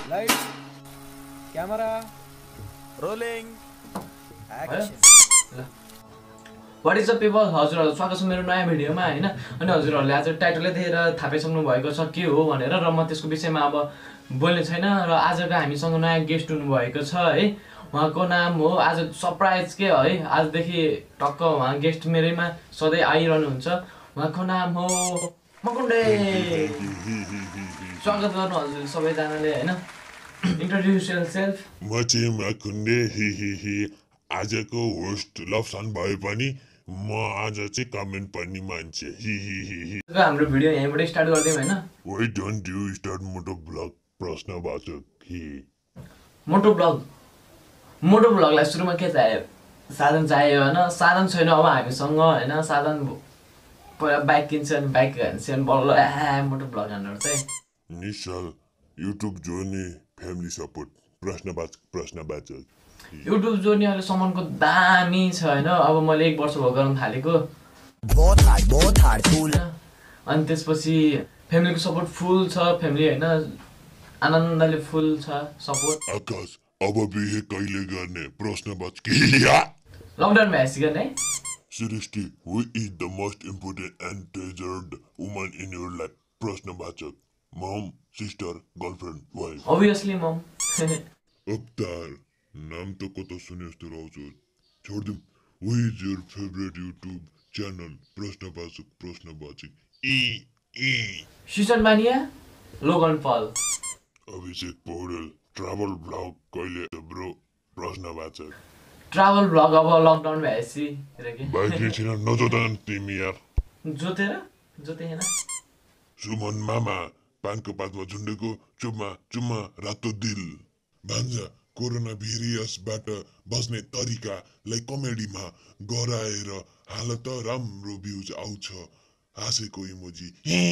Lights, camera, rolling, action. What is up people? हजुरहरु स्वागत छ मेरो नयाँ भिडियोमा हैन। अनि हजुरहरुले आज टाइटलले देखेर थाहा पाइसक्नु भएको छ के हो भनेर र म त्यसको विषयमा अब बोल्ने छैन र आजको हामीसँग नयाँ गेस्ट हुनु भएको छ है। उहाँको नाम हो आज सरप्राइज के है। आजदेखि टक्क उहाँ गेस्ट मेरैमा सधैँ आइरहनु हुन्छ। उहाँको नाम हो मकुण्डे। स्वागत गर्नु हजुर सबैजनाले हैन। Introduce yourself. म चाहिँ मकुण्डे आजको होस्ट लफसान भए पनि म आज चाहिँ कमेन्ट पढ्ने मान्छे हाम्रो भिडियो यहीँबाट स्टार्ट गर्दियौँ हैन। Why don't you start moto blog प्रश्नवाचक मोटो ब्लगलाई सुरुमा के चाहियो? साधन चाहियो हैन। साधन छैन अब हामीसँग हैन। साधन पहिला बाइक किन्छ अनि बाइक हान्छ अनि बल्ल मोटो ब्लग हान्नु चाहिँ Nischal YouTube journey family support प्रश्नवाचक युट्युब जोर्नी अहिले सम्मको दामी छ हैन। अब मैले 1 वर्ष भयो गर्न थालेको बहुत हार्ड फुल। अनि त्यसपछि फ्यामिलीको सपोर्ट फुल छ। फ्यामिली हैन आनन्दले फुल छ सपोर्ट। आकाश अब बिहे कहिले गर्ने प्रश्नवाचक लकडाउन भएपछि गर्ने Seriously, who is the most important and treasured woman in your life? प्रश्नवाचक mom, sister, girlfriend, wife. Obviously mom. अवतार नाम तो कतो सुने जस्तो रहन्छ। छोड्दिम। Who is your favorite YouTube channel? प्रश्नवाचक सुसन मानिया Logan Paul. Abhishek Paudel travel blog कहिले ब्रो प्रश्नवाचक ट्राभल ब्लग अब लकडाउन भएपछि बाइकले छैन नजोदान तिमी यार जोतेन सुमन मामा पानको पातमा झुन्डेको चुम्मा रातो दिल भान्जा कोरोना भिरियसबाट बस्ने तरिकालाई कमेडीमा गराएर हाल त राम्रो भ्युज आउँछ हाँसेको इमोजी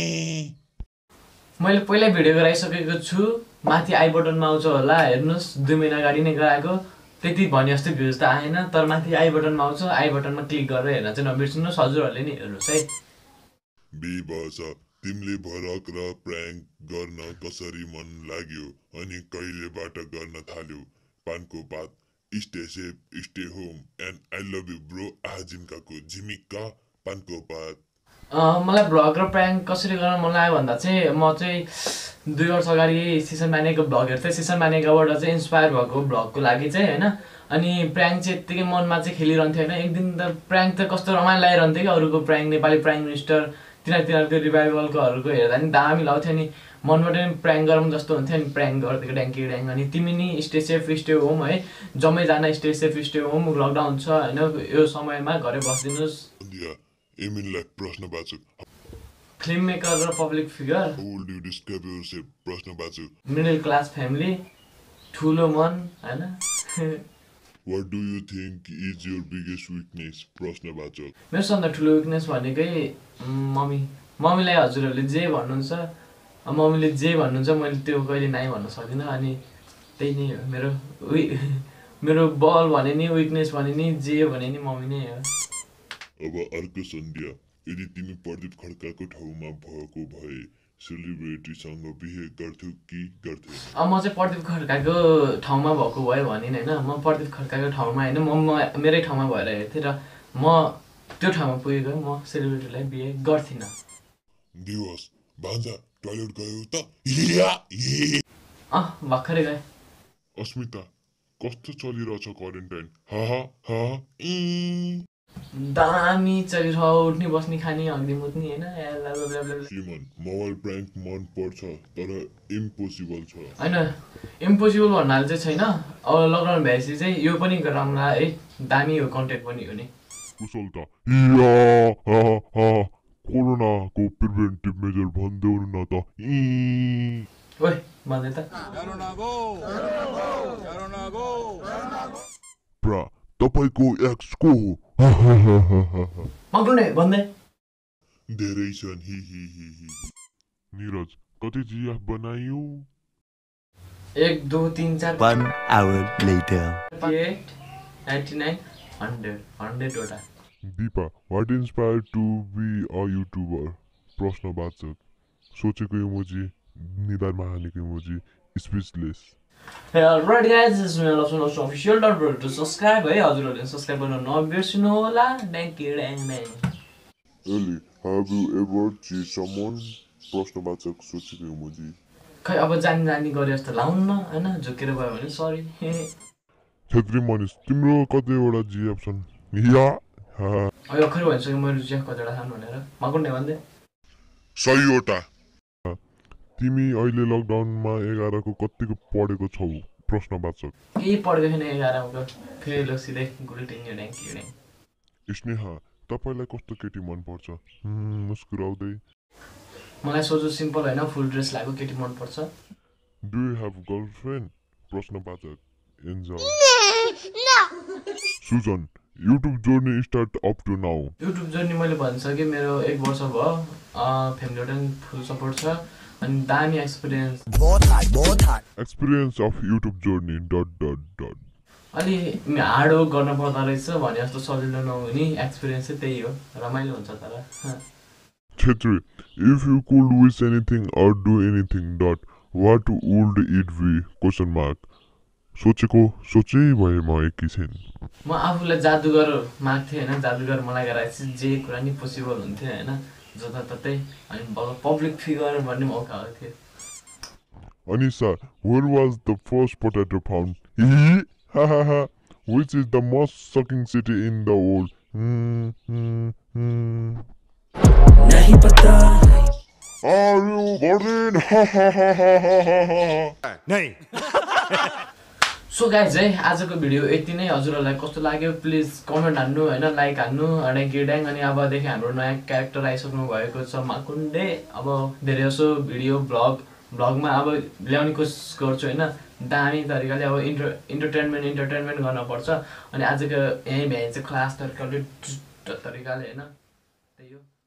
मैले पहिला भिडियो गराइसकेको छु। माथि आई बटनमा आउँछ होला हेर्नुस्। 2 महिना अगाडि नै गराएको त्यति भने जस्तो भ्युज त आएन। तर माथि आई बटनमा आउँछ। आई बटनमा क्लिक गरेर हेर्न चाहिँ नबिर्सिनुस्। हजुरहरूले नि हेर्नुस् है। बिबस तिमीले भरक र प्र्याङ्क गर्न कसरी मन लाग्यो अनि कहिलेबाट गर्न थाल्यो? पानको पात stay safe stay home and I love you bro आजिमकाको झिमिक्का पानको पात। मलाई भ्लग र प्र्याङ्क कसरी गर्न मन लाग्यो भन्दा चाहिँ म चाहिँ 2 वर्ष अगाडि सिसन मानेको भ्लग हेर्थेँ। सिसन मानेकोबाट चाहिँ इन्सपायर भएको भ्लगको लागि चाहिँ हैन। अनि प्र्याङ्क चाहिँ यत्तिकै मनमा चाहिँ खेलिरहन्थ्यो हैन। एक दिन त प्र्याङ्क त कस्तो रमाइलो लागिरहन्थ्यो कि अरूको प्र्याङ्क नेपाली प्राइम मिनिस्टर तिनीहरूको रिभाइभलकोहरूको हेर्दा नि दामी लाग्थ्यो नि। मनबाट नि प्र्याङ्क गरौँ जस्तो हुन्थ्यो नि। प्र्याङ्क गरिदिएको ड्याङ। अनि तिमी नि स्टे सेफ स्टे होम है। जम्मैजना stay safe stay home. Lockdown छ हैन। यो समयमा घरै बसिदिनुस्। एमिनलाई प्रश्नवाचक फिल्म मेकर र public figure. How would you describe yourself? प्रश्नवाचक मिडल क्लास फ्यामिली ठुलो मन हैन। What do you think is your biggest weakness? प्रश्नवाचक मेरो सबभन्दा ठुलो विकनेस भनेकै मम्मीलाई हजुरहरूले जे भन्नुहुन्छ मम्मीले जे भन्नुहुन्छ मैले त्यो कहिले नाइ भन्न सक्दिनँ। अनि त्यही नै हो मेरो बल भने नि विकनेस भने नि जे भने नि मम्मी नै हो। अब अर्को सन्ध्या यदि तिमी प्रदीप खड्काको ठाउँमा भएको भए सेलिब्रिटीसँग बिहे गर्थ्यौ कि गर्थ्यौ? अब म चाहिँ प्रदीप खड्काको ठाउँमा भएको भयो भने हैन। म प्रदीप खड्काको ठाउँमा हैन म मेरै ठाउँमा भएर हेर्थेँ र म त्यो ठाउँमा पुगेको म सेलिब्रिटीलाई बिहे गर्थिनँ। दिवस भान्जा टोयलेट गयो त भर्खरै गएँ। अस्मिता कस्तो चलिरहेछ क्वारेन्टाइन? दामी चलिरह उठ्ने बस्ने खाने हग्ने मुत्ने हैन। सिमन मोबाइल प्र्याङ्क मन पर्छ तर इम्पोसिबल छ हैन। इम्पोसिबल भन्नाले चाहिँ छैन। अब लकडाउन भएपछि चाहिँ यो पनि गराउँला है। दामी हो कन्टेन्ट पनि हो नि। कुशल त कोरोनाको प्रिभेन्टिभ मेजर भन्देऊ न त ओइ भन्दै त प्रा तपाईको एक्स को हो? मकुण्डे भन्दै धेरै छन् निरज कति जिया बनायो? 1 2 3 4 1 hour later 99 100 वटा। Dipa what inspired to be a YouTuber? प्रश्नवाचक सोचेको इमोजी निधारमा हानेको emoji speechless. Alright guys, this is my official. Don't forget to subscribe है हजुरहरूले सब्स्क्राइब गर्न नबिर्सिनु होला. Thank you. Ellie, have you ever cheated someone? प्रश्नवाचक सोचेको इमोजी। खै अब जानी गरे जस्तो लाउन्न हैन, झुकेर गयो भने सरी. छेत्री मनिष, तिम्रो कतिवटा जिएफ छन्? या अब खै भनिसक्यो मैले जिएफ कतिवटा छन् भनेर. मकुन्ने भन्दै 100वटा। तिमी अहिले लकडाउनमा 11 को कतिको पढेको छौ? प्रश्नवाचक। केही पढेको छैन 11 को. फेरि लो सिधै गुल्टिङ ड्याङ. स्नेहा, तपाईलाई कस्तो केटी मन पर्छ? मुस्कुराउँदै। मलाई सोझो सिम्पल हैन, फुल ड्रेस लागेको केटी मन पर्छ. Do you have girlfriend? प्रश्नवाचक। Enjoy. Sujan, YouTube journey start up to now. YouTube journey मैले भनिसकेँ, मेरो 1 वर्ष भयो. फ्यामिलीबाट फुल सपोर्ट छ अनि दामी experience. Experience of YouTube journey ... अलि हार्ड वर्क गर्न पर्दो रहेछ भने जस्तो सजिलो नहुने. एक्सपिरियन्स चाहिँ त्यही हो, रमाइलो हुन्छ तर. Chhetri, if you could wish anything or do anything ... what would it be? Question mark. सोचै भए म एकैछिन. म आफूलाई जादुगर माग्थेँ होइन. जादुगर मलाई गराएपछि जे कुरा नि पोसिबल हुन्थ्यो होइन, जताततै. अनि पब्लिक फिगर भन्ने मौका आएको थियो. Anisa, where was the first potato found? Which is the most sucking city in the world? नहीं पता. Are you virgin? नहीं. सो गाइज है, आजको भिडियो यति नै. हजुरहरूलाई कस्तो लाग्यो प्लिज कमेन्ट हान्नु होइन, लाइक हान्नु ड्याङ. अनि अबदेखि हाम्रो नयाँ क्यारेक्टर आइसक्नु भएको छ माकुन्डे. अब धेरै जसो भिडियो भ्लगमा अब ल्याउने कोसिस गर्छु होइन, दामी तरिकाले. अब इन्टरटेनमेन्ट गर्नुपर्छ. अनि आजको यहीँ भ्याइ चाहिँ क्लास तरिकाले होइन, त्यही हो.